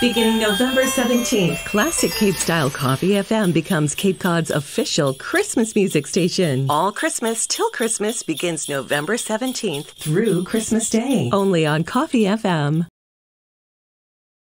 Beginning November 17th, Classic Cape Style Coffee FM becomes Cape Cod's official Christmas music station. All Christmas till Christmas begins November 17th through Christmas Day. only on Coffee FM.